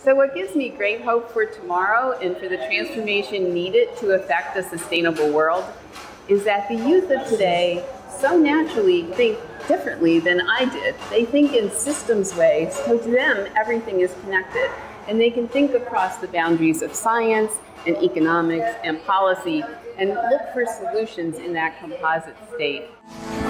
So what gives me great hope for tomorrow and for the transformation needed to affect a sustainable world is that the youth of today so naturally think differently than I did. They think in systems ways, so to them everything is connected. And they can think across the boundaries of science and economics and policy and look for solutions in that composite state.